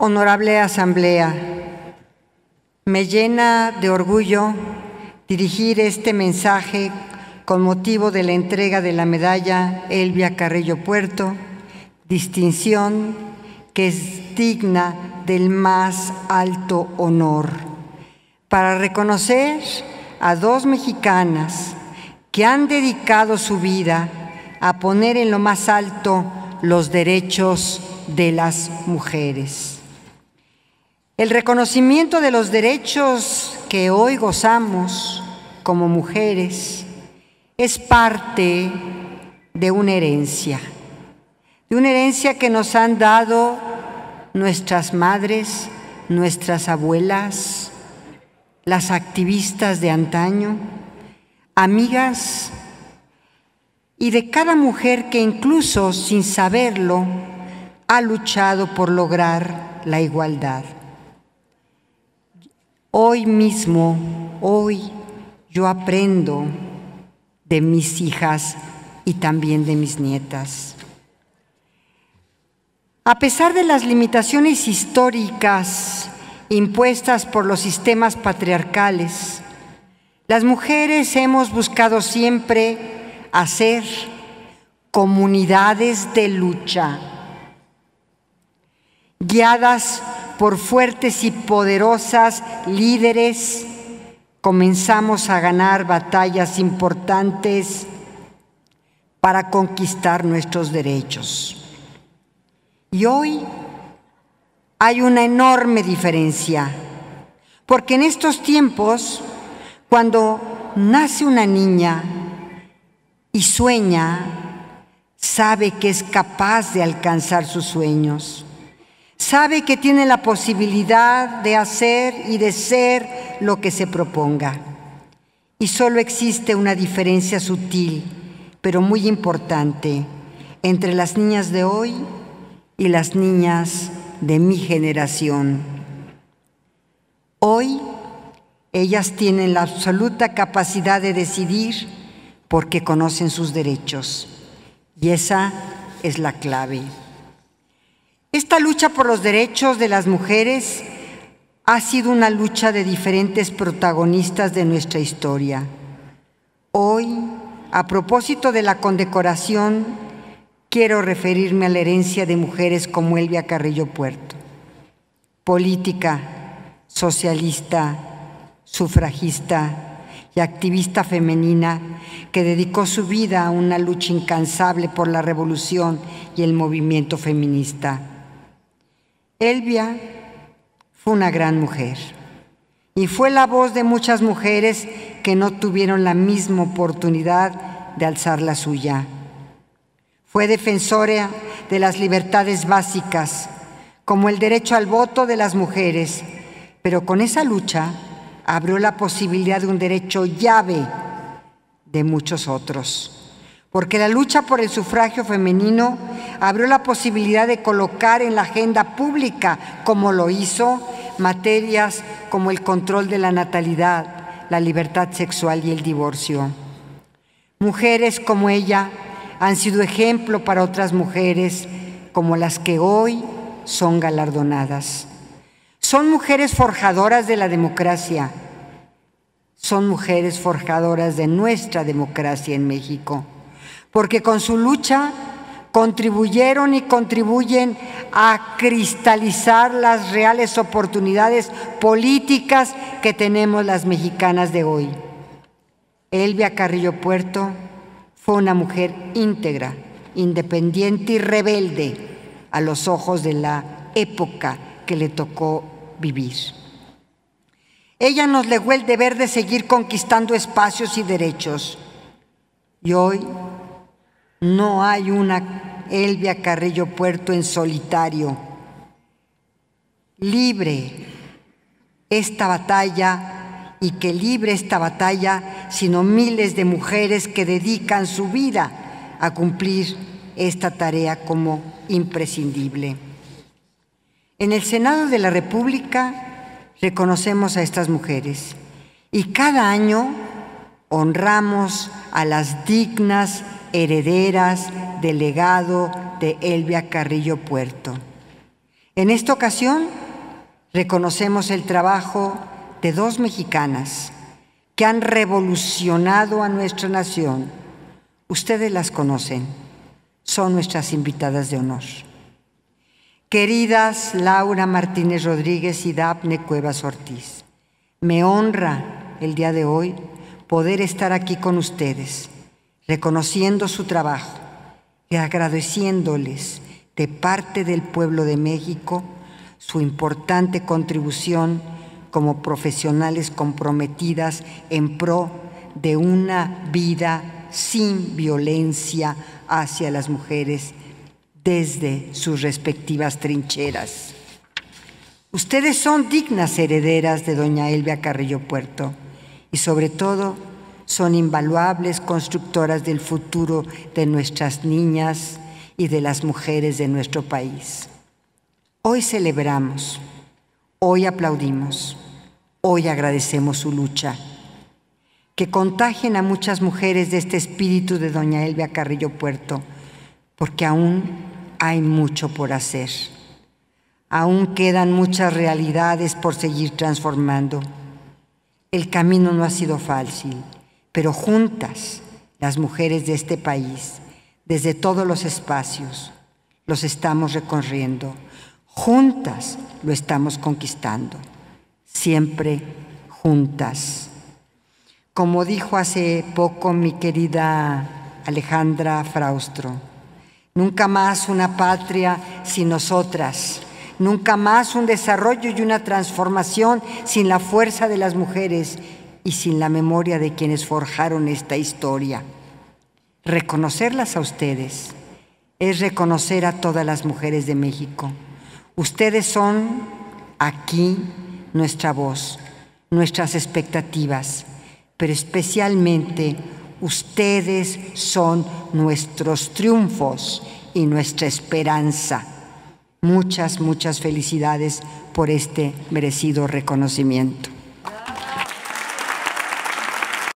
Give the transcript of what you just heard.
Honorable Asamblea, me llena de orgullo dirigir este mensaje con motivo de la entrega de la medalla Elvia Carrillo Puerto, distinción que es digna del más alto honor, para reconocer a dos mexicanas que han dedicado su vida a poner en lo más alto los derechos de las mujeres. El reconocimiento de los derechos que hoy gozamos como mujeres es parte de una herencia que nos han dado nuestras madres, nuestras abuelas, las activistas de antaño, amigas, y de cada mujer que incluso sin saberlo ha luchado por lograr la igualdad. Hoy mismo, yo aprendo de mis hijas y también de mis nietas. A pesar de las limitaciones históricas impuestas por los sistemas patriarcales, las mujeres hemos buscado siempre hacer comunidades de lucha, guiadas por fuertes y poderosas líderes. Comenzamos a ganar batallas importantes para conquistar nuestros derechos. Y hoy hay una enorme diferencia, porque en estos tiempos, cuando nace una niña y sueña, sabe que es capaz de alcanzar sus sueños. Sabe que tiene la posibilidad de hacer y de ser lo que se proponga. Y solo existe una diferencia sutil, pero muy importante, entre las niñas de hoy y las niñas de mi generación. Hoy, ellas tienen la absoluta capacidad de decidir porque conocen sus derechos. Y esa es la clave. Esta lucha por los derechos de las mujeres ha sido una lucha de diferentes protagonistas de nuestra historia. Hoy, a propósito de la condecoración, quiero referirme a la herencia de mujeres como Elvia Carrillo Puerto, política, socialista, sufragista y activista femenina que dedicó su vida a una lucha incansable por la revolución y el movimiento feminista. Elvia fue una gran mujer y fue la voz de muchas mujeres que no tuvieron la misma oportunidad de alzar la suya. Fue defensora de las libertades básicas, como el derecho al voto de las mujeres, pero con esa lucha abrió la posibilidad de un derecho llave de muchos otros. Porque la lucha por el sufragio femenino abrió la posibilidad de colocar en la agenda pública, como lo hizo, materias como el control de la natalidad, la libertad sexual y el divorcio. Mujeres como ella han sido ejemplo para otras mujeres como las que hoy son galardonadas. Son mujeres forjadoras de la democracia. Son mujeres forjadoras de nuestra democracia en México, porque con su lucha contribuyeron y contribuyen a cristalizar las reales oportunidades políticas que tenemos las mexicanas de hoy. Elvia Carrillo Puerto fue una mujer íntegra, independiente y rebelde a los ojos de la época que le tocó vivir. Ella nos legó el deber de seguir conquistando espacios y derechos. Y hoy no hay una Elvia Carrillo Puerto en solitario. Libre esta batalla y que libre esta batalla, sino miles de mujeres que dedican su vida a cumplir esta tarea como imprescindible. En el Senado de la República reconocemos a estas mujeres y cada año honramos a las dignas herederas del legado de Elvia Carrillo Puerto. En esta ocasión reconocemos el trabajo de dos mexicanas que han revolucionado a nuestra nación. Ustedes las conocen, son nuestras invitadas de honor. Queridas Laura Martínez Rodríguez y Dafne Cuevas Ortiz, me honra el día de hoy poder estar aquí con ustedes, reconociendo su trabajo y agradeciéndoles de parte del pueblo de México su importante contribución como profesionales comprometidas en pro de una vida sin violencia hacia las mujeres desde sus respectivas trincheras. Ustedes son dignas herederas de doña Elvia Carrillo Puerto y sobre todo son invaluables constructoras del futuro de nuestras niñas y de las mujeres de nuestro país. Hoy celebramos, hoy aplaudimos, hoy agradecemos su lucha. Que contagien a muchas mujeres de este espíritu de doña Elvia Carrillo Puerto, porque aún hay mucho por hacer. Aún quedan muchas realidades por seguir transformando. El camino no ha sido fácil, pero juntas, las mujeres de este país, desde todos los espacios, los estamos recorriendo. Juntas lo estamos conquistando. Siempre juntas. Como dijo hace poco mi querida Alejandra Fraustro, nunca más una patria sin nosotras, nunca más un desarrollo y una transformación sin la fuerza de las mujeres y sin la memoria de quienes forjaron esta historia. Reconocerlas a ustedes es reconocer a todas las mujeres de México. Ustedes son aquí nuestra voz, nuestras expectativas, pero especialmente ustedes son nuestros triunfos y nuestra esperanza. Muchas, muchas felicidades por este merecido reconocimiento.